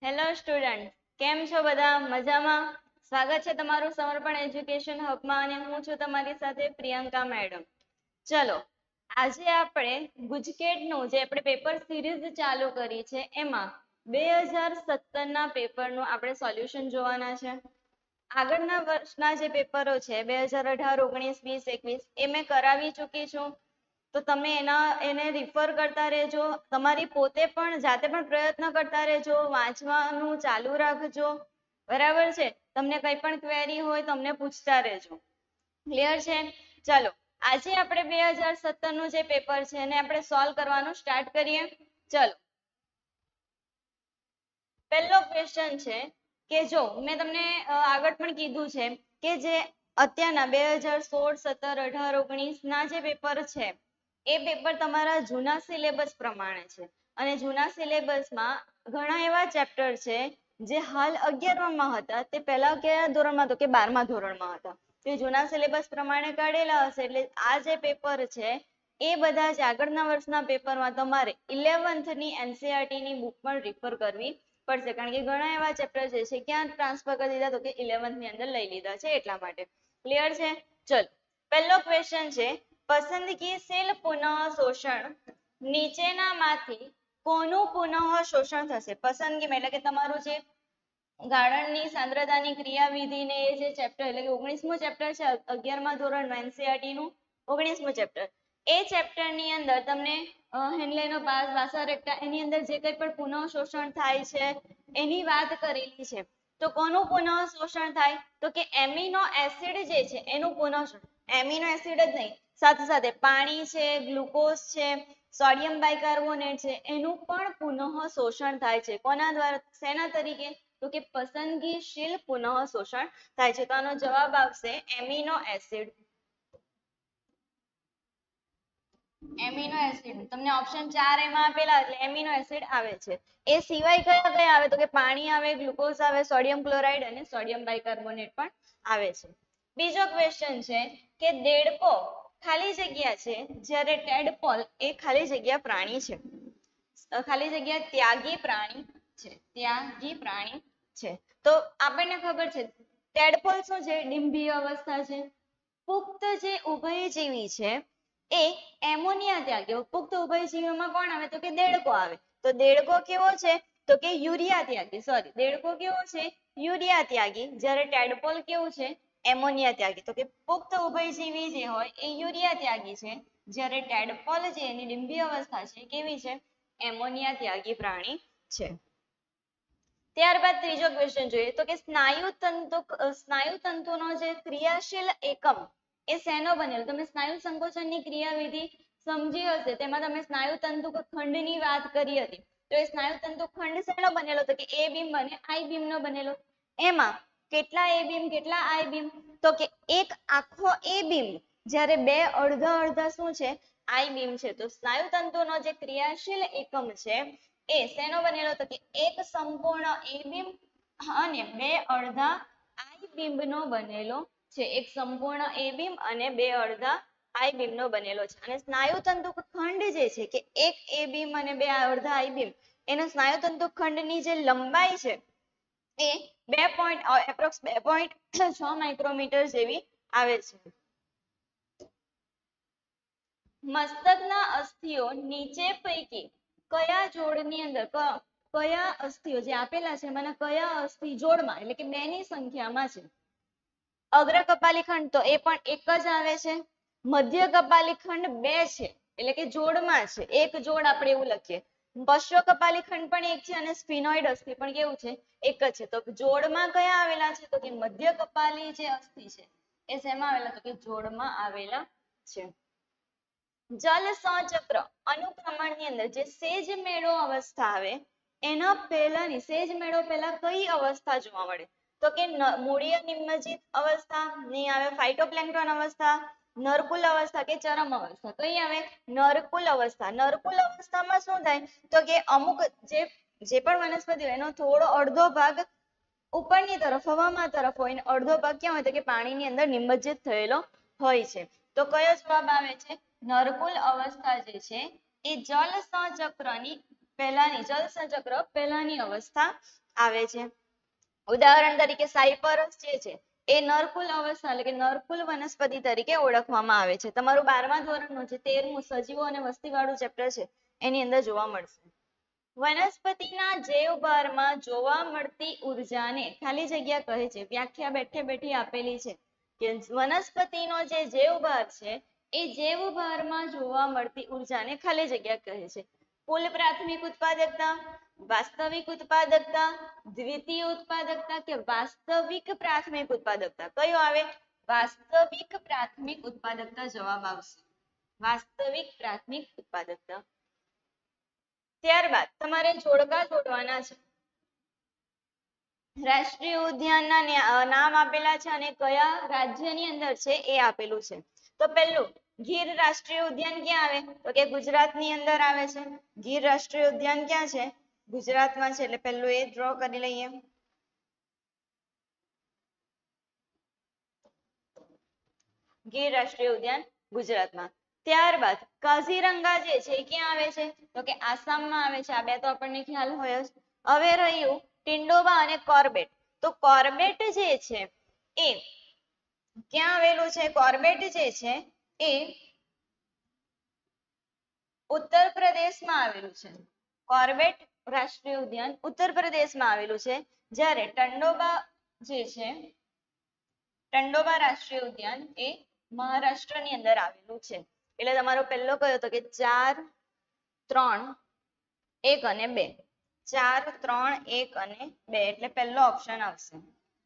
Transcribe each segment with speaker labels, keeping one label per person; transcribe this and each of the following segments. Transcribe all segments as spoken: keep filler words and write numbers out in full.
Speaker 1: Hello student, કેમ છો બધા? મજામાં? સ્વાગત છે તમારું સમર્પણ એજ્યુકેશન હબમાં અને હું છું તમારી સાથે પ્રિયંકા મેડમ. ચલો, આજે આપણે ગુજકેટનું જે આપણે પેપર સિરીઝ ચાલુ કરી છે એમાં બે હજાર સત્તર ના પેપરનું આપણે સોલ્યુશન જોવાના છે. આગળના વર્ષના જે પેપરો છે બે હજાર અઢાર, ઓગણીસ, વીસ, એકવીસ એ મેં કરાવી ચૂકી છું. તો તમે એના એને રિફર કરતા રહેજો, તમારી પોતે પણ જાતે પણ પ્રયત્ન કરતા રહેજો, વાંચવાનું ચાલુ રાખજો. બરાબર છે? તમને કંઈ પણ ક્વેરી હોય તમને પૂછતા રહેજો. ક્લિયર છે? ચાલો, આજે આપણે બે હજાર સત્તર નું જે પેપર છે એને આપણે સોલ્વ કરવાનું સ્ટાર્ટ કરીએ. ચલો, પહેલો ક્વેશ્ચન છે કે જો મેં તમને આગળ પણ કીધું છે કે જે અત્યારના બે હજાર સોળ, સત્તર, અઢાર, ઓગણીસ ના જે પેપર છે એ પેપર તમારા જૂના સિલેબસ પ્રમાણે છે અને જૂના સિલેબસમાં ઘણા એવા ચેપ્ટર છે જે હાલ અગિયારમાં હતા તે પહેલા કયા ધોરણમાં તો કે બારમા ધોરણમાં હતા. તે જૂના સિલેબસ પ્રમાણે કાઢેલા હશે એટલે આ જે પેપર છે એ બધા જ આગળના વર્ષના પેપરમાં તમારે ઇલેવન્થ ની એનસીઈઆરટી ની બુક પણ રિફર કરવી પડશે, કારણ કે ઘણા એવા ચેપ્ટર જે છે ક્યાં ટ્રાન્સફર કરી દીધા તો કે ઇલેવન્થ ની અંદર લઈ લીધા છે એટલા માટે. ક્લિયર છે? ચલો, પહેલો ક્વેશ્ચન છે પસંદગીશીલ પુનઃ શોષણ નીચેનામાંથી કોનું પુનઃ શોષણ થશે? પસંદગી એટલે કે તમારું જે ગાળણની સાંદ્રતાની ક્રિયાવિધિ ને એ જે ચેપ્ટર એટલે કે ઓગણીસમું ચેપ્ટર છે અગિયારમા ધોરણનું એનસીઈઆરટી નું ઓગણીસમું ચેપ્ટર, એ ચેપ્ટર ની અંદર તમને હેનલેનો પાસ, વાસા-રેક્ટા એની અંદર જે કંઈ પણ પુનઃ શોષણ થાય છે એની વાત કરેલી છે. તો કોનું પુનઃ શોષણ થાય તો કે એમિનો એસિડ જે છે એનું પુનઃ શોષણ. એમિનો એસિડ જ નહીં, સાથે સાથે પાણી છે, ગ્લુકોઝ છે, સોડિયમ બાયકાર્બોનેટ છે એનું પણ પુનઃ શોષણ થાય છે. કોના દ્વારા? શેના તરીકે? તો કે પસંદગીશીલ પુનઃ શોષણ થાય છે. તો આનો જવાબ આવશે એમિનો એસિડ. એમિનો એસિડ તમને ઓપ્શન ચાર એમાં આપેલા એટલે એમિનો એસિડ આવે છે. એ સિવાય કયા કયા આવે તો કે પાણી આવે, ગ્લુકોઝ આવે, સોડિયમ ક્લોરાઇડ અને સોડિયમ બાયકાર્બોનેટ પણ આવે છે. બીજો ક્વેશ્ચન છે કે દેડકો ખાલી જગ્યા છે જ્યારે ટેડપોલ એ ખાલી જગ્યા પ્રાણી છે. ખાલી જગ્યા ત્યાગી પ્રાણી છે. ત્યાગી પ્રાણી છે. તો આપણને ખબર છે ટેડપોલ શું છે? ડિંભીય અવસ્થા છે. પુખ્ત જે ઉભયજીવી છે એ એમોનિયા ત્યાગી. પુખ્ત ઉભયજીવીમાં કોણ આવે તો કે દેડકો આવે. તો દેડકો કેવો છે તો કે યુરિયા ત્યાગી. સોરી, દેડકો કેવો છે? યુરિયા ત્યાગી. જ્યારે ટેડપોલ કેવું છે? એમોનિયા ત્યાગી. તો કે પુખ્ત ઉભયજીવી જે હોય એ યુરિયા ત્યાગી છે, જ્યારે ટેડપોલ જે એની ડિંભીય અવસ્થા છે કેવી છે? એમોનિયા ત્યાગી પ્રાણી છે. ત્યારબાદ ત્રીજો ક્વેશ્ચન જોઈએ તો કે સ્નાયુ તંતુ સ્નાયુ તંતુનો જે ક્રિયાશીલ એકમ એ શેનો બનેલો? તમે સ્નાયુ સંકોચનની ક્રિયાવિધિ સમજી હશે, તેમાં તમે સ્નાયુ તંતુ ખંડની વાત કરી હતી. તો એ સ્નાયુ તંતુ ખંડ શેનો બનેલો તો કે એ બીમ અને આઈ બીમ નો બનેલો. એમાં કેટલા એ બીમ, કેટલા આઈ બીમ તો કે એક આખો એ બીમ, જ્યારે બે અડધા અડધા શું છે? આઈ બીમ છે. તો સ્નાયુ તંતુનો જે ક્રિયાશીલ એકમ છે એ શેનો બનેલો તો કે એક સંપૂર્ણ એ બીમ અને બે અડધા આઈ બીમ નો બનેલો છે. એક સંપૂર્ણ એ બીમ અને બે અડધા આઈ બીમ નો બનેલો છે. અને સ્નાયુ તંતુ ખંડ જે છે કે એક એ બીમ અને બે અડધા આઈ બીમ, એનો સ્નાયુ તંતુ ખંડની જે લંબાઈ છે એ બે પોઈન્ટ એપ્રોક્સ બે પોઈન્ટ છ માઇક્રોમીટર જેવી આવે છે. મસ્તકના અસ્થિઓ નીચે પૈકી કયા જોડની અંદર કયા અસ્થિઓ જે આપેલા છે એમાંના કયા અસ્થિ જોડમાં એટલે કે બે ની સંખ્યામાં છે? અગ્ર કપાલી ખંડ તો એ પણ એક જ આવે છે. મધ્ય કપાલી ખંડ બે છે એટલે કે જોડમાં છે, એક જોડ આપણે એવું લખીએ. પશ્ચ કપાલી ખંડ પણ એક છે અને સ્ફિનોઇડ અસ્થિ પણ કેવું છે? એક જ છે. તો જોડમાં કયા આવેલા છે તો કે મધ્ય કપાલી જે અસ્થિ છે એ શેમાં આવેલા તો કે જોડમાં આવેલા છે. જલ સચક્ર અનુક્રમણની અંદર જે સેજ મેળો અવસ્થા આવે એના પહેલાની સેજ મેળો પહેલા કઈ અવસ્થા જોવા મળે તો કે મૂળીય નિમજ્જિત અવસ્થા નહીં આવે, ફાઇટોપ્લેન્ક્ટન અવસ્થા, નરકુલ અવસ્થા કે ચરમ અવસ્થા? કઈ આવે? નરકુલ અવસ્થા. નરકુલ અવસ્થામાં શું થાય તો કે અમુક જે જે પણ વનસ્પતિ હોય એનો થોડો અડધો ભાગ ઉપરની તરફ હવામાં તરફ હોય ને અડધો ભાગ ક્યાં હોય તો કે પાણીની અંદર નિમજ્જિત થયેલો હોય છે. તો કયો જવાબ આવે છે? નરકુલ અવસ્થા જે છે એ જલ સચક્રની પહેલાની જલ ચક્ર પહેલાની અવસ્થા આવે છે. ઉદાહરણ તરીકે સાયપરસ જે છે એ નરકુલ અવસ્થા એટલે કે નરકુલ વનસ્પતિ તરીકે ઓળખવામાં આવે છે. તમારું બારમા ધોરણનું છે તેરમું સજીવો અને વસ્તીવાળું ચેપ્ટર છે એની અંદર જોવા મળશે. વનસ્પતિના જૈવભારમાં જોવા મળતી ઉર્જાને ખાલી જગ્યા કહે છે. વ્યાખ્યા બેઠે બેઠી આપેલી છે કે વનસ્પતિનો જે જૈવભાર છે એ જૈવભારમાં જોવા મળતી ઉર્જાને ખાલી જગ્યા કહે છે. કુલ પ્રાથમિક ઉત્પાદકતા, વાસ્તવિક ઉત્પાદકતા, દ્વિતીય ઉત્પાદકતા કે વાસ્તવિક પ્રાથમિક ઉત્પાદકતા કયો આવે? વાસ્તવિક પ્રાથમિક ઉત્પાદકતા જવાબ આવશે. વાસ્તવિક પ્રાથમિક ઉત્પાદકતા. ત્યારબાદ તમારે જોડકા જોડવાના છે. રાષ્ટ્રીય ઉદ્યાનના નામ આપેલા છે અને કયા રાજ્યની અંદર છે એ આપેલું છે. તો પહેલું ગીર રાષ્ટ્રીય ઉદ્યાન ક્યાં આવે? તો કે ગુજરાતની અંદર આવે છે. ગીર રાષ્ટ્રીય ઉદ્યાન ક્યાં છે? ગુજરાતમાં છે. એટલે પહેલું એ ડ્રો કરી લઈએ. ગીર રાષ્ટ્રીય ઉદ્યાન ગુજરાતમાં. ત્યારબાદ કાઝીરંગા જે છે એ ક્યાં આવે છે? તો કે આસામમાં આવે છે. આ બે તો આપણને ખ્યાલ હોય જ. હવે રહ્યું ટિંડોબા અને કોર્બેટ. તો કોર્બેટ જે છે એ ક્યાં આવેલું છે? કોર્બેટ જે છે એ ઉત્તર પ્રદેશમાં આવેલું છે. કોર્બેટ રાષ્ટ્રીય ઉદ્યાન ઉત્તર પ્રદેશમાં આવેલું છે. જ્યારે ટંડોબા જે છે ટંડોબા રાષ્ટ્રીય ઉદ્યાન એ મહારાષ્ટ્રની અંદર આવેલું છે. એટલે તમારો પહેલો કયો તો કે ચાર ત્રણ એક અને બે. ચાર ત્રણ એક અને બે એટલે પહેલો ઓપ્શન આવશે.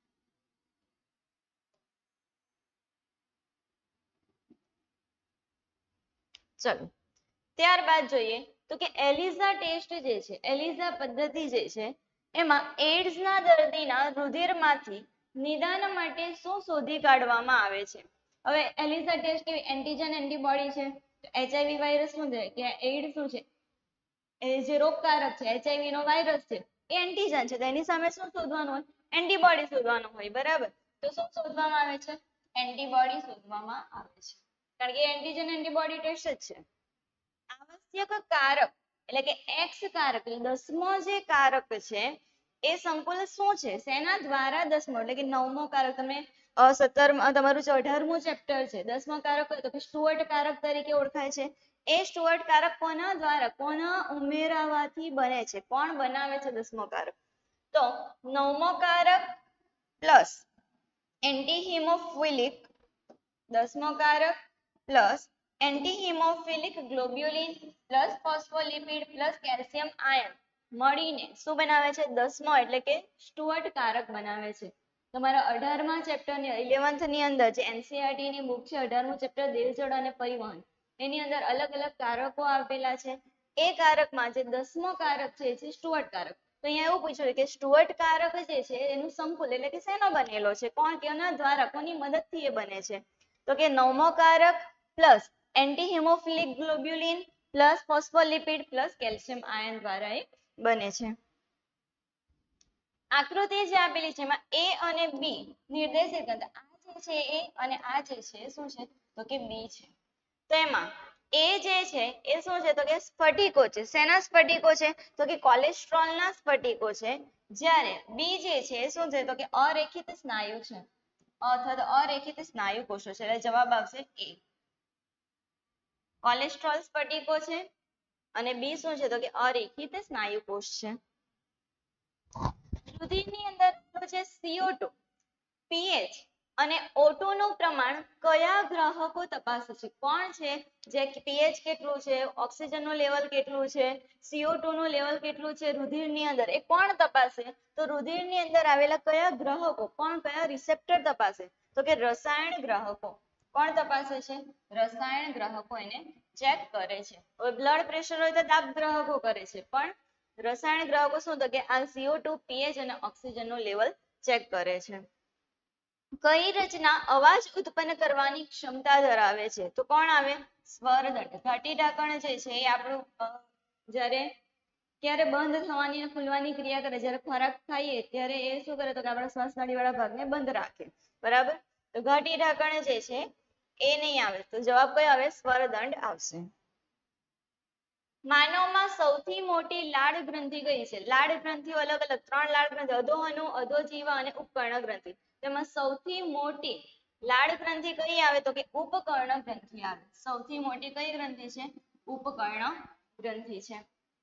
Speaker 1: ચલો ત્યારબાદ જોઈએ તો કે એલિઝા ટેસ્ટ જે છે એલિઝા પદ્ધતિ જે છે એમાં એડ્સના દર્દીના રુધિરમાંથી નિદાન માટે શું શોધી કાઢવામાં આવે છે? હવે એલિઝા ટેસ્ટ કેવી એન્ટીજન એન્ટીબોડી છે. એચઆઈવી વાયરસ શું છે કે એઇડ શું છે એ જે રોગકારક છે એચઆઈવી નો વાયરસ છે એ એન્ટીજન છે. તો એની સામે શું શોધવાનું હોય? એન્ટીબોડી શોધવાનું હોય. બરાબર. તો શું શોધવામાં આવે છે? એન્ટીબોડી શોધવામાં આવે છે. કારણ કે એન્ટીજન એન્ટીબોડી ટેસ્ટ જ છે. આવશ્યક કારક એટલે કે એક્સ કારક દસમો જે કારક છે એ સંકુલ શું છે? શેના દ્વારા દસમો એટલે કે નવમો કારક. તમે સત્તર તમારું જે અઢારમું ચેપ્ટર છે દસમો કારક હોય તો કે સ્ટુઅર્ટ કારક તરીકે ઓળખાય છે. એ સ્ટુઅર્ટ કારક કોના દ્વારા કોના ઉમેરાવાથી બને છે? કોણ બનાવે છે દસમો કારક? તો નવમો કારક પ્લસ એન્ટીહિમોફિલિક દસમો કારક plus antihaemophilic globulin plus phospholipid plus calcium ion મળીને શું બનાવે છે? દસમો એટલે કે સ્ટુઅર્ટ કારક બનાવે છે. તમારા અઢારમા ચેપ્ટર ની ઇલેવન્થ ની અંદર જે એનસીઈઆરટી ની બુક છે અઢારમું ચેપ્ટર દેહજડ અને પરિવહન એની અંદર અલગ અલગ કારકો આપેલા છે. એ કારકમાં જે દસમો કારક છે એ સ્ટુઅર્ટ કારક. તો અહીંયા એવું પૂછ્યું કે સ્ટુઅર્ટ કારક જે છે એનું સંકુલ એટલે કે શેનો બનેલો છે? કોણ કેના દ્વારા કોની મદદથી એ બને છે? તો કે નવમો કારક plus antihaemophilic globulin plus phospholipid plus calcium ion દ્વારા એ બને છે. આકૃતિ જે આપેલી છે એમાં એ અને બી નિર્દેશિત કરતા આ જે છે એ અને આ જે છે શું છે? તો કે બી છે. તો એમાં એ જે છે એ શું છે? તો કે સ્ફટિકો છે. શેના સ્ફટિકો છે? તો કે કોલેસ્ટ્રોલના સ્ફટિકો છે. જ્યારે બી જે છે એ શું છે? તો કે અરેખિત સ્નાયુ છે અથવા તો અરેખિત સ્નાયુ કોષો છે. એટલે જવાબ આવશે એ. કોલેસ્ટ્રોલ સ્ફટિકો છે અને બી શું છે? તો કે અરેખિત સ્નાયુ કોષ છે. રુધિરની અંદર છે સીઓ ટુ, પીએચ અને ઓ ટુ નું પ્રમાણ કયા ગ્રાહકો તપાસે છે? કોણ છે જે પીએચ કેટલું છે, ઓક્સિજનનું લેવલ કેટલું છે, સીઓ ટુ નું લેવલ કેટલું છે રુધિરની અંદર એ કોણ તપાસે? તો રુધિરની અંદર આવેલા કયા ગ્રાહકો કોણ કયા રિસેપ્ટર તપાસે? તો કે રસાયણ ગ્રાહકો. કોણ તપાસે છે? રસાયણ ગ્રાહકો એને ચેક કરે છે. હવે બ્લડ પ્રેશર હોય તો દાબ ગ્રાહકો કરે છે પણ રસાયણ ગ્રાહકો શું? તો કે આ સીઓ ટુ, પીએચ અને ઓક્સિજનનું લેવલ ચેક કરે છે. કઈ રચના અવાજ ઉત્પન્ન કરવાની ક્ષમતા ધરાવે છે? તો કોણ આવે? સ્વરદંડ. ઘાટી ઢાંકણ જે છે એ આપણું જ્યારે ક્યારે બંધ થવાની અને ખુલવાની ક્રિયા કરે જ્યારે ખોરાક ખાઈએ ત્યારે એ શું કરે? તો કે આપણા શ્વાસ નાળીવાળા ભાગને બંધ રાખે. બરાબર. તો ઘાટી ઢાંકણ જે છે એ નહીં આવે. તો જવાબ કયો આવે? સ્વરદંડ આવશે. માનવમાં સૌથી મોટી લાળ ગ્રંથિ કઈ છે? લાળ ગ્રંથિઓ અલગ અલગ ત્રણ લાળ ગ્રંથિ અધોહનુ, અધોજીવા અને ઉપકર્ણ ગ્રંથિ. તેમાં સૌથી મોટી લાળ ગ્રંથિ કઈ આવે તો કે ઉપકર્ણ ગ્રંથિ આવે. સૌથી મોટી કઈ ગ્રંથિ છે? ઉપકર્ણ ગ્રંથિ છે.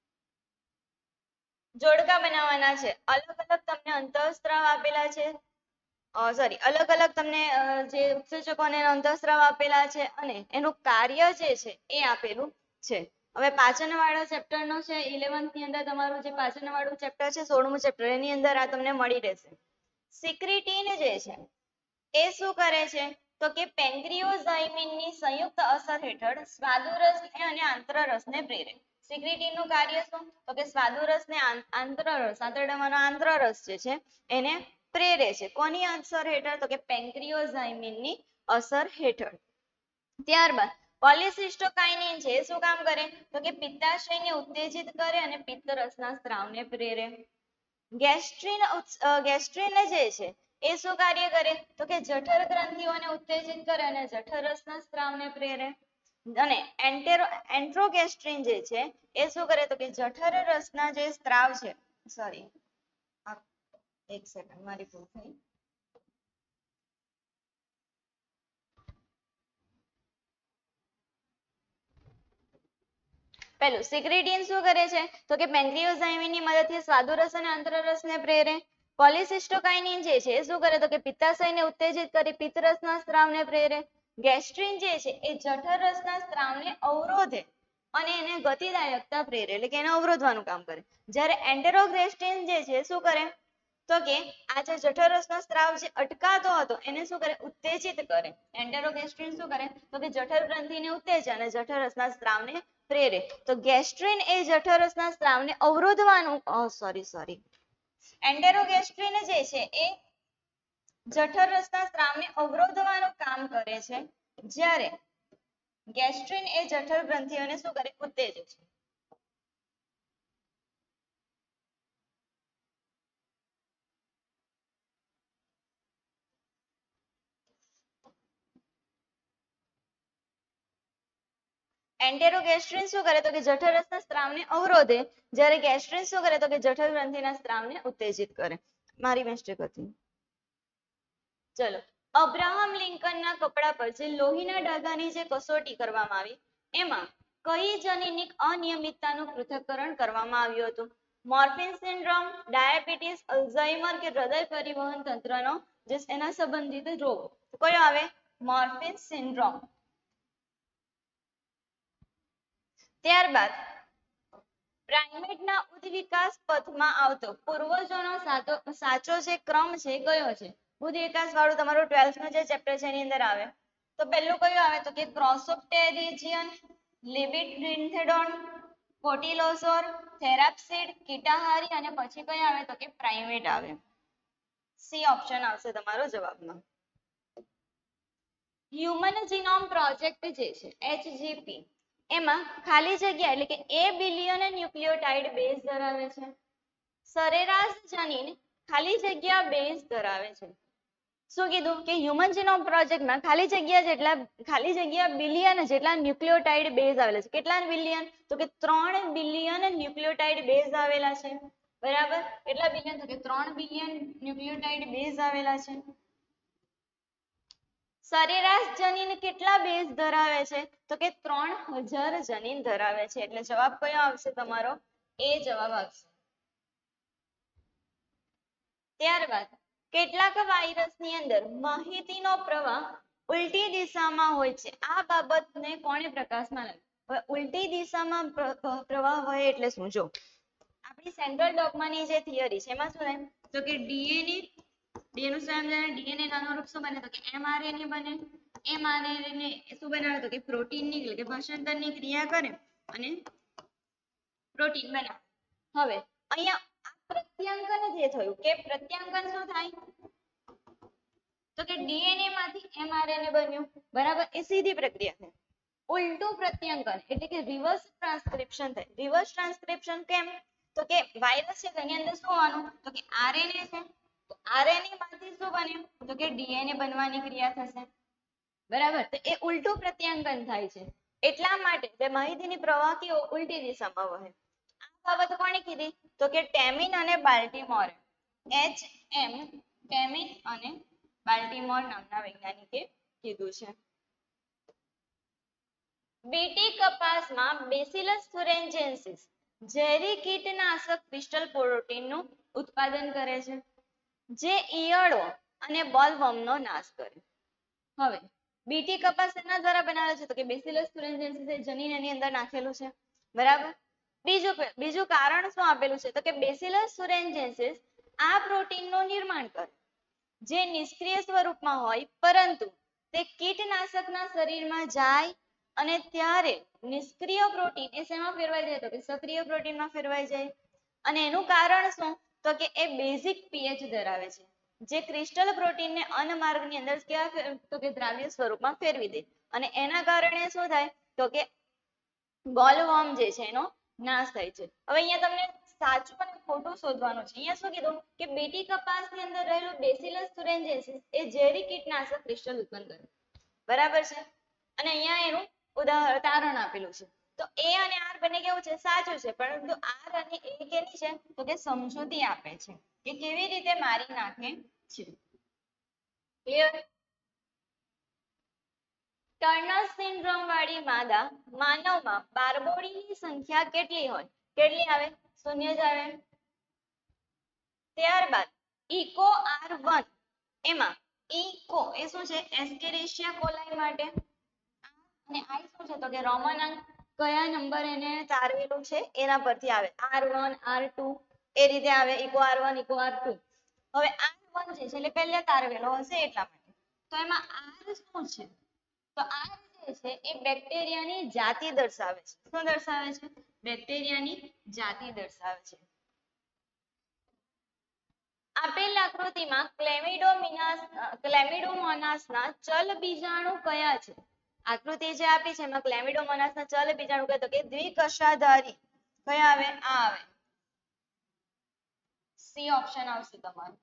Speaker 1: જોડકા બનાવવાના છે. અલગ અલગ તમને અંતઃસ્ત્રાવ આપેલા છે. સોરી અલગ અલગ તમને જે ઉત્સેચકો અને અંતઃસ્ત્રાવ આપેલા છે અને એનું કાર્ય જે છે એ આપેલું છે. હવે પાચન વાળા ચેપ્ટર નો છે ઇલેવન્થ ની અંદર તમારું જે પાચન વાળું ચેપ્ટર છે સોળમું ચેપ્ટર એની અંદર આ તમને મળી રહેશે. સિક્રીટીન જે છે એ શું કરે છે તો કે પેન્ક્રિયોઝાઇમિન ની સંયુક્ત અસર હેઠળ સ્વાદુરસ અને આંતરરસને પ્રેરે. સિક્રીટીન નું કાર્ય શું તો કે સ્વાદુરસ ને આંતરરસ આંતરડામાંનો આંતરરસ જે છે એને પ્રેરે છે. કોની અસર હેઠળ તો કે પેન્ક્રિયોઝાઇમિન ની અસર હેઠળ. ત્યારબાદ પોલિસિસ્ટોકાઇનિન છે શું કામ કરે તો કે પિત્તાશયને ઉત્તેજિત કરે અને પિત્તરસના સ્ત્રાવને પ્રેરે. ગેસ્ટ્રિન ગેસ્ટ્રિન જે છે એ શું કાર્ય કરે તો કે જઠર ગ્રંથિઓને ઉત્તેજિત કરે અને જઠરસના સ્ત્રાવને પ્રેરે. અને એન્ટેરો એન્ટ્રોગેસ્ટ્રિન જે છે એ શું કરે તો કે જઠર રસના જે સ્ત્રાવ છે સોરી એક સેકન્ડ મારી ભૂલ થઈ. પેલું સિક્રીટીન શું કરે છે તો કે પેન્ક્રિયોઝાઇમિન ની મદદથી સ્વાદુરસ અને આંતરરસને પ્રેરે. પોલિસિસ્ટોકાઇનિન જે છે એ શું કરે તો કે પિત્તાશયને ઉત્તેજિત કરી પિત્તરસના સ્ત્રાવને પ્રેરે. ગેસ્ટ્રિન જે છે એ જઠરરસના સ્ત્રાવને અવરોધે અને એને ગતિદાયકતા પ્રેરે એટલે કે એને અવરોધવાનું કામ કરે. જ્યારે એન્ટેરોગેસ્ટ્રિન જે છે શું કરે તો કે આ જે જઠરરસનો સ્ત્રાવ જે અટકાતો હતો એને શું કરે ઉત્તેજિત કરે. એન્ટેરોગેસ્ટ્રિન શું કરે તો કે જઠર ગ્રંથિને ઉત્તેજે અને જઠરરસના સ્ત્રાવને પ્રેરે. તો ગેસ્ટ્રિન એ જઠરરસના સ્ત્રાવને અવરોધવાનું સોરી સોરી એન્ટેરોગેસ્ટ્રિન જે છે એ જઠરરસના સ્ત્રાવને અવરોધવાનું કામ કરે છે જ્યારે ગેસ્ટ્રિન એ જઠર ગ્રંથિઓને શું કરે ઉત્તેજે છે. એન્ટેરોગેસ્ટ્રિન શું કરે તો કે જઠરરસના સ્ત્રાવને અવરોધે જ્યારે ગેસ્ટ્રિન શું કરે તો કે જઠર ગ્રંથિના સ્ત્રાવને ઉત્તેજિત કરે. મારી મિસ્ટેક હતી. ચલો અબ્રાહમ લિંકનના કપડા પર જે લોહીના ડાઘાની જે કસોટી કરવામાં આવી એમાં કઈ જનીનિક અનિયમિતતાનું પૃથ્થકરણ કરવામાં આવ્યું હતું? મોર્ફિન સિન્ડ્રોમ, ડાયાબિટીસ, અલ્ઝાઇમર કે હૃદય પરિવહન તંત્રનો જે એના સંબંધિત રોગ. કયો આવે? Marfan syndrome. ત્યારબાદ પ્રાઇમેટના ઉદ્વિકાસ પથમાં આવતો પૂર્વજોનો સાચો જે ક્રમ છે કયો છે? ઉદ્વિકાસ વાળું તમારું ટ્વેલ્થ નું જે ચેપ્ટર છે એની અંદર આવે. તો પહેલું કયું આવે તો કે ક્રોસોપ્ટેરિજિયન, લિબિડ્રિન્થેડોન, કોટિલોસોર, થેરાપ્સિડ, કીટાહારી અને પછી કયું આવે તો કે પ્રાઇમેટ આવે. સી ઓપ્શન આવશે તમારો જવાબમાં. હ્યુમન જીનોમ પ્રોજેક્ટ જે છે એચજીપી એમાં ખાલી જગ્યા એટલે કે એ બિલિયન ન્યુક્લિયોટાઇડ બેઝ ધરાવે છે. સરેરાશ જનીન ખાલી જગ્યા બેઝ ધરાવે છે. શું કીધું કે હ્યુમન જીનોમ પ્રોજેક્ટમાં ખાલી જગ્યા જેટલા ખાલી જગ્યા બિલિયન જેટલા ન્યુક્લિયોટાઇડ બેઝ આવેલા છે. કેટલા બિલિયન તો કે ત્રણ બિલિયન ન્યુક્લિયોટાઇડ બેઝ આવેલા છે. બરાબર કેટલા બિલિયન તો કે ત્રણ બિલિયન ન્યુક્લિયોટાઇડ બેઝ આવેલા છે. સરેરાશ જનીન કેટલા બેઝ ધરાવે છે તો કે ત્રણ હજાર જનીન ધરાવે છે. એટલે જવાબ કયો આવશે તમારો? એ જવાબ આવશે. ત્યારબાદ કેટલાક વાયરસની અંદર માહિતીનો પ્રવાહ ઉલટી દિશામાં હોય છે. આ બાબતને કોણે પ્રકાશમાં લાવી? ઉલટી દિશામાં પ્રવાહ હોય એટલે શું? જો આપણી સેન્ટ્રલ ડોગમાની જે થિયરી છે એમાં શું થાય તો કે ડીએનએ ડીએનએ શું બને? ડીએનએ નાનું રૂપ શું બને તો કે એમઆરએનએ બને. એમઆરએનએ શું બનાવે તો કે પ્રોટીનની એટલે કે ભાષાંતરની ક્રિયા કરે અને પ્રોટીન બનાવે. હવે અહીંયા પ્રત્યાંગન જે થયું કે પ્રત્યાંગન શું થાય તો કે ડીએનએ માંથી એમઆરએનએ બન્યું. બરાબર એ સીધી પ્રક્રિયા છે. ઉલટું પ્રત્યાંગન એટલે કે રિવર્સ ટ્રાન્સક્રિપ્શન થાય. રિવર્સ ટ્રાન્સક્રિપ્શન કેમ તો કે વાયરસ છે તેની અંદર શું હોવાનું તો કે આરએનએ છે. તો આરએનએ માંથી શું બન્યું તો કે ડીએનએ બનવાની ક્રિયા થશે. બરાબર તો એ ઉલટું પ્રત્યાંગન થાય છે. એટલા માટે તે માહિતીની પ્રવાહી ઉલટી દિશામાં વહે. આ બાબત કોણે કીધી તો કે ટેમિન અને બાલ્ટીમોર એચ એમ ટેમિન અને બાલ્ટીમોર નામના વૈજ્ઞાનિકે કીધું છે. બીટી કપાસમાં બેસિલસ thuringiensis ઝેરી કીટનાશક ક્રિસ્ટલ પ્રોટીનનું ઉત્પાદન કરે છે જે ઈયળો અને બોલવર્મનો નાશ કરે. હવે બીટી કપાસ એના દ્વારા બનાવેલો છે તો કે બેસિલસ thuringiensis એ જનીન એની અંદર નાખેલું છે બરાબર. બીજું બીજું કારણ શું આપેલું છે તો કે બેસિલસ thuringiensis આ પ્રોટીનનું નિર્માણ કરે જે નિષ્ક્રિય સ્વરૂપમાં હોય પરંતુ તે કીટનાશકના શરીરમાં જાય અને ત્યારે નિષ્ક્રિય પ્રોટીન એ શેમાં ફેરવાઈ જાય તો કે સક્રિય પ્રોટીનમાં ફેરવાઈ જાય. અને એનું કારણ શું તો કે એ બેઝિક પીએચ ધરાવે છે જે ક્રિસ્ટલ પ્રોટીનને અન્નમાર્ગની અંદર કેવા તો કે દ્રાવ્ય સ્વરૂપમાં ફેરવી દે અને એના કારણે શું થાય તો કે બોલવર્મ જે છે એનો નાશ થાય છે. હવે અહીંયા તમને સાચું અને ખોટું શોધવાનું છે. અહીંયા શું કીધું કે બીટી કપાસની અંદર રહેલું બેસિલસ thuringiensis એ ઝેરી કીટનાશક ક્રિસ્ટલ ઉત્પન્ન કરે બરાબર છે. અને અહીંયા એનું ઉદાહરણ તારણ આપેલું છે તો એ અને આર બંને કેવું છે સાચું છે પરંતુ આર અને એ કેની છે તો કે સમજૂતી આપે છે કે કેવી રીતે મારી નાખે છે. ક્લિયર. ટર્નર સિન્ડ્રોમ વાળી માદા માનવમાં બારબોડીની સંખ્યા કેટલી હોય કેટલી આવે શૂન્ય જ આવે. ત્યારબાદ ઇકો આર વન એમાં ઇકો એ શું છે એસ્કેરિશિયા કોલાઈ માટે અને આઈ શું છે તો કે રોમન અંક કયા નંબર એને તારવેલું છે એના પરથી આવે આર વન આર ટુ એ રીતે આવે Eco R one Eco R two. હવે આર વન છે એટલે પહેલા તારવેલો હશે એટલા માટે તો એમાં આર શું છે તો આર જે છે એ બેક્ટેરિયાની જાતિ દર્શાવે છે. શું દર્શાવે છે બેક્ટેરિયાની જાતિ દર્શાવે છે. આપેલ આકૃતિમાં ક્લેમિડોમિનાસ ક્લેમિડોમોનાસના ચલ બીજાણુ કયા છે. આકૃતિ જે આપી છે એમાં ક્લેમિડોમોનાસના ચલ બીજાણુ કયા તો કે દ્વિકશાધારી કયા આવે આ આવે સી ઓપ્શન આવશે તમારું.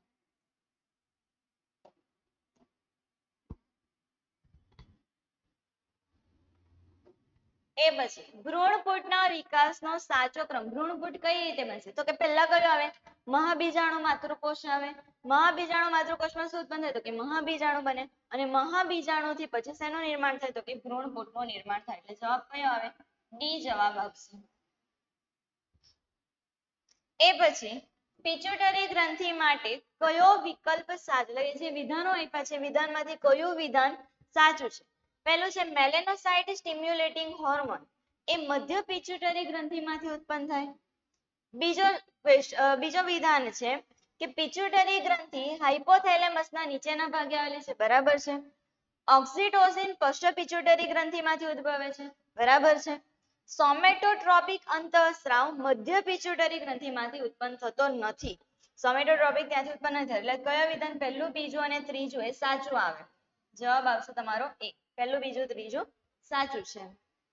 Speaker 1: એ પછી ભ્રૂણપુટના વિકાસનો સાચો ક્રમ ભ્રૂણપુટ કઈ રીતે બનશે તો કે પહેલા કયો આવે મહાબીજાણુ માતૃકોષ આવે. મહાબીજાણુ માતૃકોષમાં શું ઉત્પન્ન થાય તો કે મહાબીજાણુ બને અને મહાબીજાણુથી પછી શેનું નિર્માણ થાય તો કે ભ્રૂણપુટનું નિર્માણ થાય. એટલે જવાબ કયો આવે ડી જવાબ આવશે. એ પછી પિટ્યુટરી ગ્રંથિ માટે કયો વિકલ્પ સાચો એટલે જે વિધાનો આપ્યા છે વિધાનમાંથી કયું વિધાન સાચું છે. પહેલું છે મેલેનોસાઇટ સ્ટિમ્યુલેટિંગ હોર્મોન એ મધ્ય પિટ્યુટરી ગ્રંથિમાંથી ઉત્પન્ન થાય. બીજો બીજો વિધાન છે કે પિટ્યુટરી ગ્રંથિ હાઇપોથેલેમસના નીચેના ભાગે આવેલી છે બરાબર છે. ઓક્સિટોસિન પશ્ચ પિટ્યુટરી ગ્રંથિમાંથી ઉદ્ભવે છે બરાબર છે. સોમેટોટ્રોપિક અંતઃસ્રાવ મધ્ય પિટ્યુટરી ગ્રંથિમાંથી ઉત્પન્ન થતો નથી. સોમેટોટ્રોપિક ત્યાંથી ઉત્પન્ન નથી એટલે કયો વિધાન પહેલું બીજું અને ત્રીજું એ સાચું આવે. જવાબ આવશે તમારો એ પહેલું બીજું ત્રીજું સાચું છે.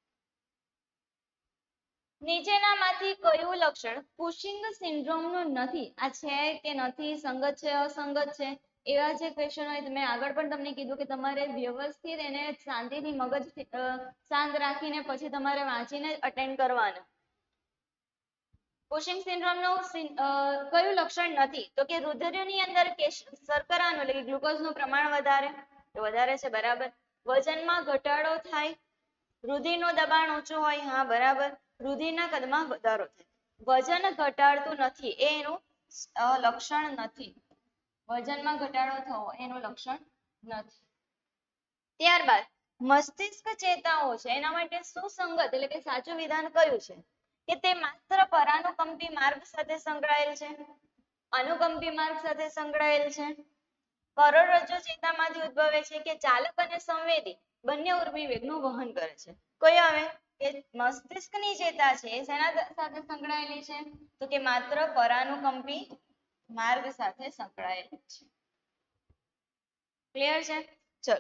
Speaker 1: નીચેનામાંથી કયું લક્ષણ કુશિંગ સિન્ડ્રોમનું નથી. આ છે કે નથી સંગત છે અસંગત છે એવા જે ક્વેશ્ચન હોય તમે આગળ પણ તમને કીધું કે તમારે વ્યવસ્થિત એને શાંતિથી મગજ શાંત રાખીને પછી તમારે વાંચીને અટેન્ડ કરવાના. કુશિંગ સિન્ડ્રોમનું કયું લક્ષણ નથી તો કે રુધિરની અંદર શર્કરાનું એટલે કે ગ્લુકોઝનું પ્રમાણ વધારે વધારે છે બરાબર. વજનમાં ઘટાડો થાય. રુધિરનું દબાણ ઊંચું હોય હા બરાબર. રુધિરના કદમાં વધારો થાય. વજન ઘટાડતું નથી એ એનું લક્ષણ નથી. વજનમાં ઘટાડો થવો એનું લક્ષણ નથી. ત્યારબાદ મસ્તિષ્ક ચેતાઓ છે એના માટે સુસંગત એટલે કે સાચું વિધાન કયું છે કે તે માત્ર પરાનુકંપી માર્ગ સાથે સંકળાયેલ છે અનુકંપી માર્ગ સાથે સંકળાયેલ છે કરોડરજ્જુ ચેતામાંથી ઉદ્ભવે છે કે ચાલક અને સંવેદી બંને ઉર્મિ વેગનું વહન કરે છે. કયો આવે કે મસ્તિષ્કની ચેતા છે શેના સાથે સંકળાયેલી છે તો કે માત્ર પરાનુકંપી માર્ગ સાથે સંકળાયેલી છે. ક્લિયર છે. ચલો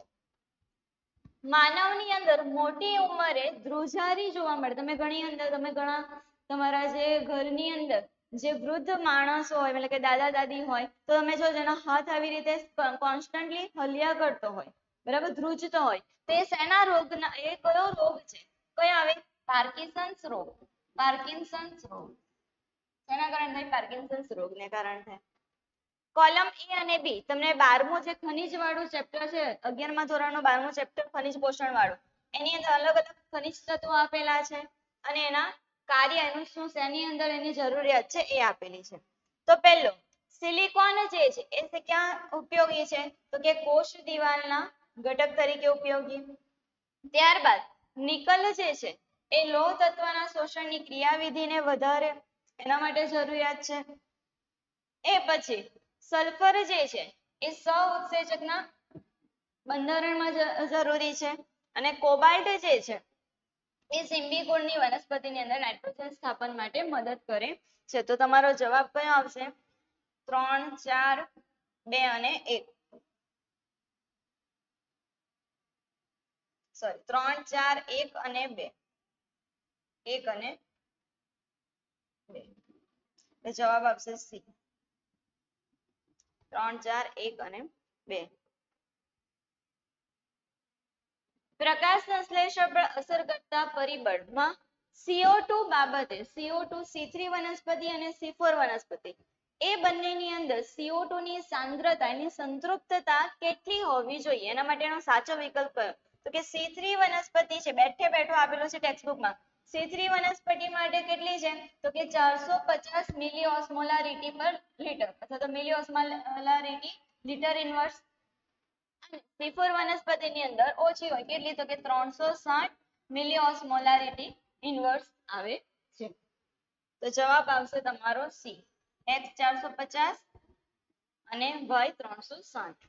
Speaker 1: માનવની અંદર મોટી ઉંમરે ધ્રુજારી જોવા મળે. તમે ઘણી અંદર તમે ઘણા તમારા જે ઘરની અંદર જે વૃદ્ધ માણસો હોય એટલે કે દાદા દાદી હોય તો તમે જો જેનો હાથ આવી રીતે કોન્સ્ટન્ટલી હલ્યા કરતો હોય બરાબર, ધ્રુજતો હોય તો એ શેના રોગના, એ કયો રોગ છે, કયો આવે, પાર્કિન્સન્સ રોગ. પાર્કિન્સન્સ રોગ શેના કારણે થાય, પાર્કિન્સન્સ રોગને કારણે થાય. કોલમ એ અને બી તમને બારમું જે ખનિજ વાળું ચેપ્ટર છે, અગિયારમા ધોરણનું બારમું ચેપ્ટર ખનિજ પોષણ વાળું, એની અંદર અલગ અલગ ખનિજ તત્વો આપેલા છે અને એના કાર્ય એનું શું શેની અંદર એની જરૂરિયાત છે એ આપેલી છે. તો પહેલો સિલિકોન જે છે એ ક્યાં ઉપયોગી છે, તો કે કોષ દિવાલના ઘટક તરીકે ઉપયોગી. ત્યારબાદ નિકલ જે છે એ લોહ તત્વના શોષણની ક્રિયાવિધિને વધારે, એના માટે જરૂરિયાત છે. એ પછી સલ્ફર જે છે એ સહઉત્સેચકના બંધારણમાં જરૂરી છે. અને કોબાલ્ટ જે છે એ સિમ્બિકોળની વનસ્પતિની અંદર નાઇટ્રોજન સ્થાપન માટે મદદ કરે છે. તો તમારો જવાબ કયો આવશે, ત્રણ, ચાર, બે અને એક. સોરી, ત્રણ, ચાર, એક અને બે. એક અને બે. જવાબ આવશે સી, ત્રણ, ચાર, એક અને બે. પ્રકાશ સંશ્લેષણ પર અસર કરતા પરિબળમાં સી ઓ ટુ બાબતે C O two C three વનસ્પતિ અને સી ફોર વનસ્પતિ એ બંનેની અંદર સી ઓ ટુ ની સાંદ્રતા, એની સંતૃપ્તતા કેટલી હોવી જોઈએ, એના માટેનો સાચો વિકલ્પ કયો, તો કે સી થ્રી વનસ્પતિ છે, બેઠે બેઠો આપેલું છે ટેક્સ્ટબુકમાં, સી થ્રી વનસ્પતિ માટે કેટલી છે, તો કે ચારસો પચાસ મિલી ઓસ્મોલારિટી પર લીટર અથવા તો milli osmolarity litre inverse. C four વનસ્પતિની અંદર ઓછી હોય, કેટલી, તો કે ત્રણસો સાઠ મિલી ઓસ્મોલારિટી ઇન્વર્સ આવે છે. તો જવાબ આવશે તમારો સી, એક્સ ચારસો પચાસ અને વાય ત્રણસો સાઠ.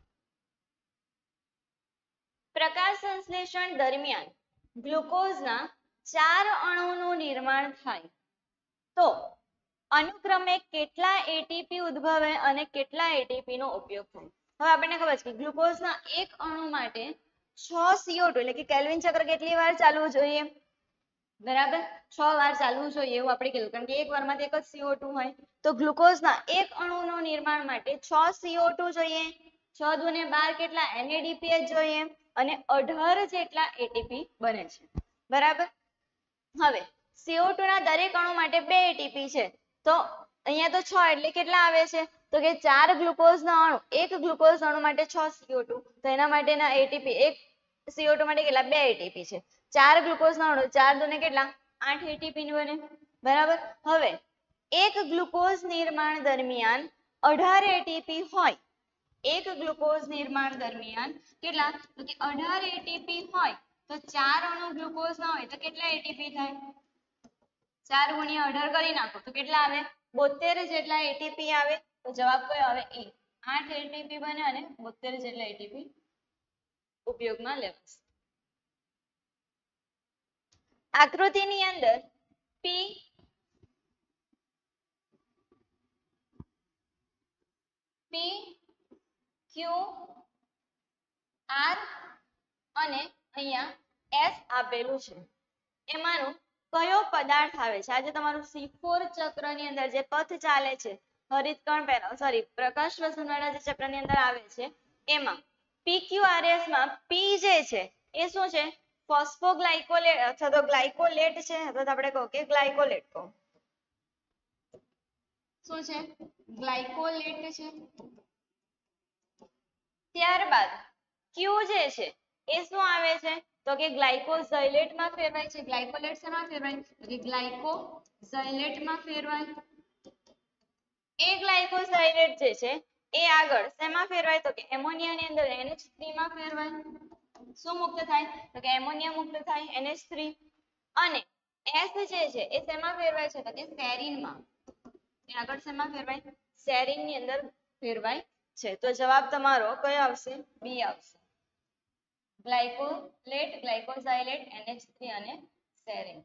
Speaker 1: પ્રકાશ સંશ્લેષણ દરમિયાન ગ્લુકોઝના ચાર અણુનું નિર્માણ થાય તો અનુક્રમે કેટલા એટીપી ઉદ્ભવે અને કેટલા એટીપી નો ઉપયોગ થાય. હવે આપણને ખબર છે કે ગ્લુકોઝના એક અણુ માટે છ સી ઓ ટુ એટલે કે કેલ્વિન ચક્ર કેટલી વાર ચાલવું જોઈએ, બરાબર, છ વાર ચાલવું જોઈએ એવું આપણે કીધું, કારણ કે એક વારમાં એક જ સી ઓ ટુ હોય. તો ગ્લુકોઝના એક અણુનું નિર્માણ માટે છ સી ઓ ટુ જોઈએ, છ દુને બાર કેટલા N A D P H જોઈએ અને અઢાર જેટલા એટીપી બને છે, બરાબર. હવે સી ઓ ટુ ના દરેક અણુ માટે બે એટીપી છે, તો અહીંયા તો છ એટલે કેટલા આવે છે, તો કે ચાર ગ્લુકોઝના અણુ, એક ગ્લુકોઝ અણુ માટે છ સી ઓ ટુ, તો એના માટેના એટીપી, એક સી ઓ ટુ માટે કેટલા, બે એટીપી છે. ચાર ગ્લુકોઝના અણુ, ચાર દુને કેટલા, આઠ એટીપી બને, બરાબર. હવે એક ગ્લુકોઝ નિર્માણ દરમિયાન અઢાર એટીપી હોય, એક ગ્લુકોઝ નિર્માણ દરમિયાન કેટલા, તો કે અઢાર એટીપી હોય, તો ચાર અણુ ગ્લુકોઝના હોય તો કેટલા એટીપી થાય, ચાર ગુણ્યા અઢાર કરી નાખો તો કેટલા આવે, બોતેર જેટલા એટીપી આવે. તો જવાબ કયો આવે, એ, આઠ એટીપી બને અને બોતેર જેટલા એટીપી ઉપયોગમાં લેવાશે. આકૃતિની અંદર પી પી ક્યુ આર અને અહીંયા એસ આપેલું છે, એમાંનું કયો પદાર્થ આવે છે. આજે તમારું સી ફોર ચક્રની અંદર જે પથ ચાલે છે, હરિતકણ પેરા સોરી પ્રકાશ શ્વસનવાળા જે ચક્રની અંદર આવે છે, એમાં પી ક્યુ આર એસ માં પી જે છે એ શું છે, ફોસ્ફોગ્લાયકોલેટ અથવા તો ગ્લાયકોલેટ છે, અથવા તો આપણે કહો કે ગ્લાયકોલેટ કહો, શું છે, ગ્લાયકોલેટ છે. ત્યારબાદ ક્યુ જે છે એ શું આવે છે, તો કે ગ્લાયકોઝાઇલેટમાં ફેરવાય છે. ગ્લાયકોલેટ શેમાં ફેરવાય, તો કે ગ્લાયકોઝાઇલેટમાં ફેરવાય. એ ગ્લાયકોઝાઇલેટ જે છે એ આગળ શેમાં ફેરવાય, તો કે એમોનિયાની અંદર એન એચ થ્રી માં ફેરવાય. શું મુક્ત થાય, તો કે એમોનિયા મુક્ત થાય, એન એચ થ્રી. અને એસ જે છે એ શેમાં ફેરવાય છે, તો કે સેરીનમાં, એ આગળ શેમાં ફેરવાય, સેરીનની અંદર ફેરવાય છે. તો જવાબ તમારો કયો આવશે, બી આવશે, glycolate, glycosylate, N H three અને સેરીન.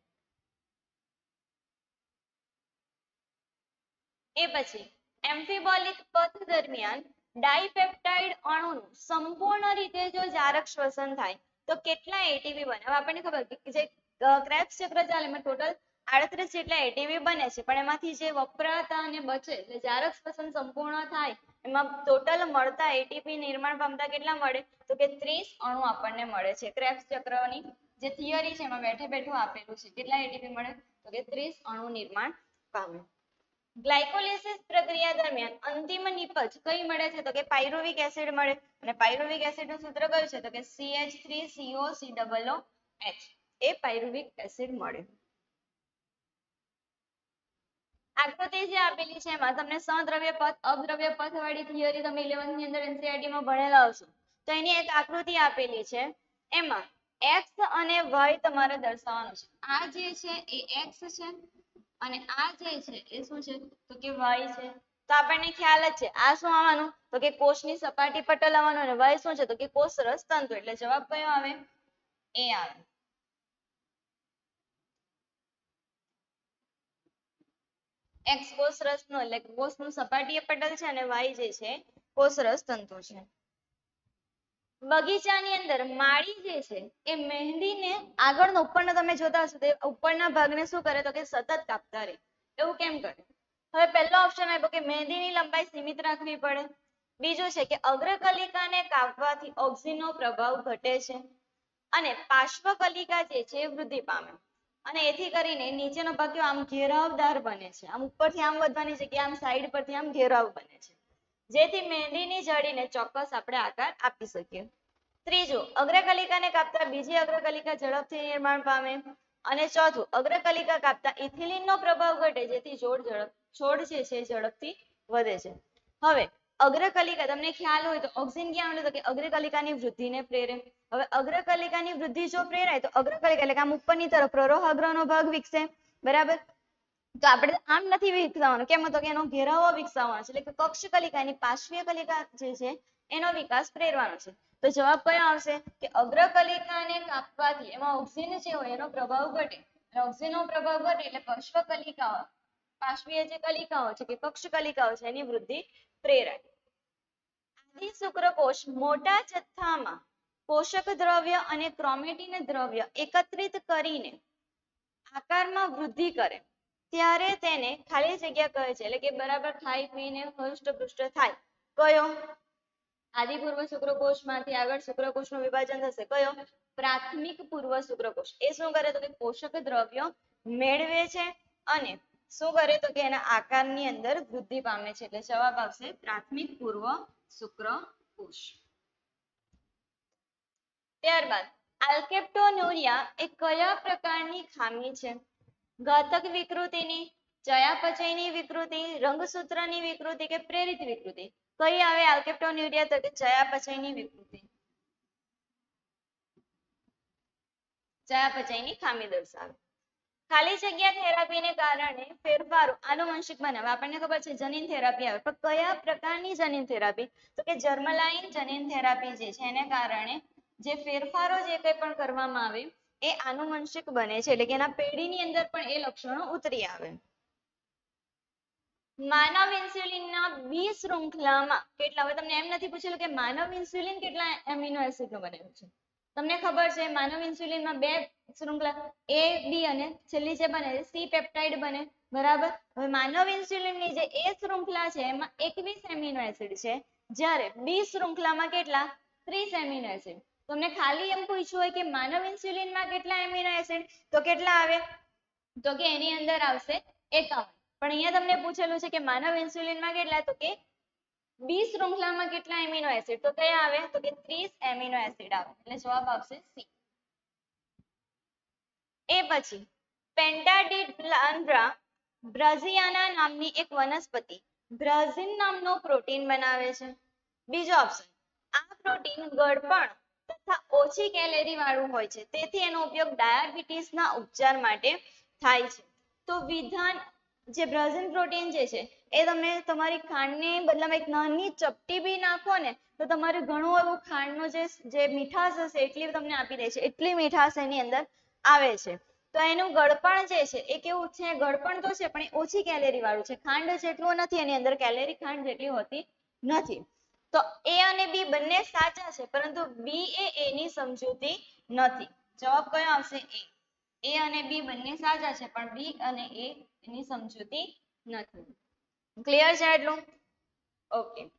Speaker 1: એ પછી એમ્ફીબોલિક પથ દરમિયાન ડાઇપેપ્ટાઇડ અણુનું સંપૂર્ણ રીતે જો જારક શ્વસન થાય તો કેટલા એટીપી બને. હવે આપણને ખબર કે જે ક્રેબ્સ ચક્ર ચાલે એમાં ટોટલ આડત્રીસ જેટલા એટીપી બને છે, પણ એમાંથી જે વપરાતા અને બચે એટલે જારક શ્વસન સંપૂર્ણ થાય એમાં ટોટલ મળતા એટીપી નિર્માણ પામતા કેટલા મળે તો કે ત્રીસ અણુ આપણને મળે છે. ક્રેબ્સ ચક્રની જે થિયરી છે એમાં બેઠે બેઠું આપેલું છે કેટલા એટીપી મળે તો કે ત્રીસ અણુ નિર્માણ પામે. ગ્લાયકોલિસિસ પ્રક્રિયા દરમિયાન અંતિમ નિપજ કઈ મળે છે તો કે પાયરુવિક એસિડ મળે અને પાયરુવિક એસિડ નું સૂત્ર કયું છે તો કે C H three C O C double O H એ પાયરુવિક એસિડ મળે. આકૃતિ જે આપેલી છે એમાં તમને સદ્રવ્ય પથ અદ્રવ્ય પથ વાળી થિયરી તમે ઇલેવન્થ ની અંદર એનસીઈઆરટી માં ભણેલા હશો તો એની એક આકૃતિ આપેલી છે એમાં એક્સ અને વાય તમારે દર્શાવવાનું છે. આ જે છે એ એક્સ છે અને આ જે છે એ શું છે તો કે વાય છે. તો આપણને ખ્યાલ જ છે આ શું આવવાનું તો કે કોષની સપાટી પટલ આવવાનું અને વાય શું છે તો કે કોષરસ તંતુ એટલે જવાબ કયો આવે એ આવે. એક્સ કોષરસ નો એટલે કોષનું સપાટીય પટલ છે અને વાય જે છે કોષરસ તંતુ છે. બગીચાની અંદર માળી જે છે એ મહેંદીને આગળનો ઉપરનો તમે જોતા હશો તો ઉપરના ભાગને શું કરે તો કે સતત કાપતા રહે. એવું કેમ કરે? હવે પહેલો ઓપ્શન આપ્યો કે મહેંદીની લંબાઈ સીમિત રાખવી પડે. બીજું છે કે અગ્રકલિકાને કાપવાથી ઓક્સિનનો પ્રભાવ ઘટે છે અને પાર્શ્વકલિકા જે છે એ વૃદ્ધિ પામે અને એથી કરીને નીચેનો ભાગ આમ ઘેરાવદાર બને છે. આમ ઉપરથી આમ વધવાની જગ્યાએ આમ સાઈડ પરથી આમ ઘેરાવ બને છે જેથી મહેંદીની જાળીને ચોક્કસ આપણે આકાર આપી શકીએ. ત્રીજું અગ્રકલિકાને કાપતા બીજી અગ્રકલિકા ઝડપથી નિર્માણ પામે અને ચોથું અગ્રકલિકા કાપતા ઇથિલિનનો પ્રભાવ ઘટે જેથી છોડ ઝડપ છોડ જે છે ઝડપથી વધે છે. હવે અગ્રકલિકા તમને ખ્યાલ હોય તો ઓક્સિન ક્યાં મળે તો કે અગ્રકલિકાની વૃદ્ધિને પ્રેરે. હવે અગ્રકલિકાની વૃદ્ધિ જો પ્રેરાય તો અગ્રકલિકા એટલે કે આમ ઉપરની તરફ પ્રરોહાગ્રનો ભાગ વિકસે બરાબર. તો આપણે આમ નથી વિકસાવવાનું કેમ તો કે એનો ઘેરાવો વિકસાવવાનો છે એટલે કે કક્ષકલિકાની પાર્શ્વીય કલિકા જે છે એનો વિકાસ પ્રેરવાનો છે. તો જવાબ કયો આવશે કે અગ્રકલિકાને કાપવાથી એમાં ઓક્સિન જે હોય એનો પ્રભાવ ઘટે અને ઓક્સિનનો પ્રભાવ ઘટે એટલે પાર્શ્વકલિકાઓ પાર્શ્વીય જે કલિકાઓ છે કે કક્ષકલિકાઓ છે એની વૃદ્ધિ પ્રેરાય. આદિ શુક્રકોષ મોટા જથ્થામાં પોષક દ્રવ્ય અને ક્રોમેટીન દ્રવ્ય એકત્રિત કરીને આકારમાં વૃદ્ધિ કરે ત્યારે તેને ખાલી જગ્યા કહે છે એટલે કે બરાબર ખાઈ પીને હૃષ્ટપુષ્ટ થાય. કયો? આદિપૂર્વ શુક્રકોષમાંથી આગળ શુક્રકોષનું વિભાજન થશે. કયો? પ્રાથમિક પૂર્વ શુક્રકોષ. એ શું કરે તો કે પોષક દ્રવ્યો મેળવે છે અને શું કરે તો કે એના આકારની અંદર વૃદ્ધિ પામે છે એટલે જવાબ આવશે પ્રાથમિક પૂર્વ શુક્રકોષ. ત્યારબાદ આલ્કેપ્ટોનુરિયા એ કયા પ્રકારની ખામી છે? ઘાતક વિકૃતિની, ચયાપચયની વિકૃતિ, રંગસૂત્રની વિકૃતિ કે પ્રેરિત વિકૃતિ? કઈ આવે આલ્કેપ્ટોન્યુરિયા તો કે ચયાપચયની વિકૃતિ. ચયાપચયની ખામી દર્શાવે. ખાલી જગ્યા થેરાપીને કારણે ફેરફારો આનુવંશિક બનાવે. આપણને ખબર છે જનીન થેરાપી આવે પણ કયા પ્રકારની જનીન થેરાપી તો કે જર્મલાઈન જનીન થેરાપી જે છે એને કારણે જે ફેરફારો જે કંઈ પણ કરવામાં આવે એ આનુવંશિક બને છે એટલે કે એના પેઢીની અંદર પણ એ લક્ષણો ઉતરી આવે. માનવ ઇન્સ્યુલિનના બી શૃંખલામાં કેટલા હવે તમને એમ નથી પૂછેલું કે માનવ ઇન્સ્યુલિન કેટલા એમિનો એસિડનું બનેલું છે? તમને ખબર છે માનવ ઇન્સ્યુલિનમાં બે શૃંખલા એ બી અને છેલ્લી જે બને છે સી પેપ્ટાઇડ બને બરાબર. હવે માનવ ઇન્સ્યુલિનની જે એ શૃંખલા છે એમાં એકવીસ એમિનો એસિડ છે જ્યારે બી શૃંખલામાં કેટલા ત્રીસ એમિનો એસિડ. તમને ખાલી એમ પૂછ્યું હોય કે માનવ ઇન્સ્યુલિનમાં કેટલા એમિનો એસિડ તો કેટલા આવે તો કે એની અંદર આવશે એકાવન. પણ અહીંયા તમને પૂછેલું છે કે માનવ ઇન્સ્યુલિનમાં કેટલા તો કે બી શૃંખલામાં કેટલા એમિનો એસિડ તો કયા આવે તો કે ત્રીસ એમિનો એસિડ આવે એટલે જવાબ આવશે સી. એ પછી પેન્ટાડિડ્રા બ્રાઝિયાના નામની એક વનસ્પતિ બ્રાઝિન નામનો પ્રોટીન બનાવે છે. બીજો ઓપ્શન આ પ્રોટીન ગળપણ તથા ઓછી કેલેરી વાળું હોય છે તેથી એનો ઉપયોગ ડાયાબિટીસના ઉપચાર માટે થાય છે. તો વિધાન જે બ્રાઝિન પ્રોટીન જે છે એ તમે તમારી ખાંડની બદલામાં એક નાની ચપટી બી નાખો ને તો તમારે ઘણું એવું ખાંડનું જે જે મીઠાશ હશે એટલી તમને આપી દે છે એટલી મીઠાશ એની અંદર આવે છે. તો એનું ગળપણ જે છે એ કેવું છે ગળપણ તો છે પણ એ ઓછી કેલેરી વાળું છે. ખાંડ જેટલું નથી એની અંદર કેલેરી ખાંડ જેટલી હોતી નથી. તો એ અને બી બંને સાચા છે પરંતુ બી એ એની સમજૂતી નથી. જવાબ કયો આવશે એ. એ અને બી બંને સાચા છે પણ બી અને એ એની સમજૂતી નથી. ક્લિયર છે એટલું? ઓકે.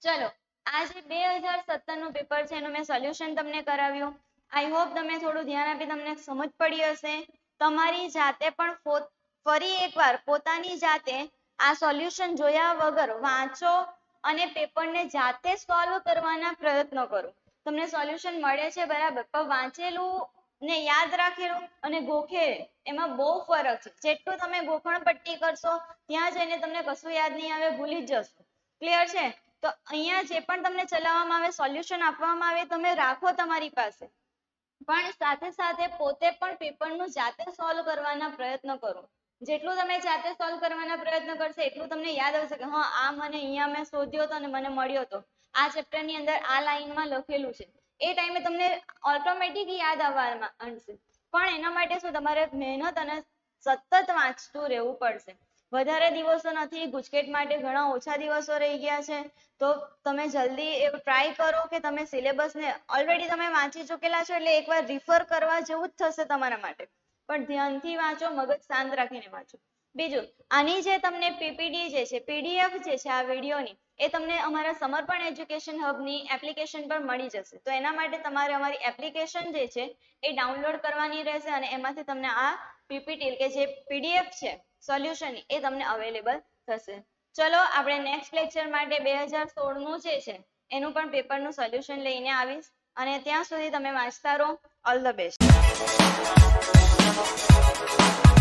Speaker 1: ચલો આ જે બે હજાર સત્તર નું પેપર છે એનું મેં સોલ્યુશન તમને કરાવ્યું. આઈ હોપ તમે થોડું ધ્યાન આપી તમને સમજ પડી હશે. તમારી જાતે પણ ફરી એકવાર પોતાની જાતે આ સોલ્યુશન જોયા વગર વાંચો અને પેપરને જાતે સોલ્વ કરવાના પ્રયત્નો કરો. તમને સોલ્યુશન મળે છે બરાબર, પણ વાંચેલું ને યાદ રાખેલું અને ગોખેલ એમાં બહુ ફરક છે. જેટલું તમે ગોખણ પટ્ટી કરશો ત્યાં જઈને તમને કશું યાદ નહીં આવે, ભૂલી જ જશો. ક્લિયર છે? તો અહીંયા જે પણ તમને ચલાવવામાં આવે, સોલ્યુશન આપવામાં આવે, તમે રાખો તમારી પાસે, પણ સાથે સાથે પોતે પણ પેપરનું જાતે સોલ્વ કરવાના પ્રયત્ન કરો. જેટલું તમે જાતે સોલ્વ કરવાના પ્રયત્ન કરશો એટલું તમને યાદ આવશે કે હા આ મને અહીંયા મેં શોધ્યો હતો અને મને મળ્યો હતો, આ ચેપ્ટર ની અંદર આ લાઈનમાં લખેલું છે. એ ટાઈમે તમને ઓટોમેટિક યાદ આવવા માંડશે. પણ એના માટે શું તમારે મહેનત અને સતત વાંચતું રહેવું પડશે. વધારે દિવસો નથી, ગુજકેટ માટે ઘણા ઓછા દિવસો રહી ગયા છે. તો તમે જલ્દી એવું ટ્રાય કરો કે તમે સિલેબસને ઓલરેડી તમે વાંચી ચૂકેલા છો એટલે એકવાર રિફર કરવા જેવું જ થશે તમારા માટે. પણ ધ્યાનથી વાંચો, મગજ શાંત રાખીને વાંચો. બીજું, આની જે તમને પીપીટી જે છે, પીડીએફ જે છે આ વિડીયોની, એ તમને અમારા સમર્પણ એજ્યુકેશન હબની એપ્લિકેશન પર મળી જશે. તો એના માટે તમારે અમારી એપ્લિકેશન જે છે એ ડાઉનલોડ કરવાની રહેશે અને એમાંથી તમને આ પીપીટી કે જે પીડીએફ છે સોલ્યુશન એ તમને અવેલેબલ થશે. ચલો આપણે નેક્સ્ટ લેક્ચર માટે બે હજાર સોળ નું જે છે એનું પણ પેપરનું સોલ્યુશન લઈને આવીશ અને ત્યાં સુધી તમે વાંચતા રહો. All the best.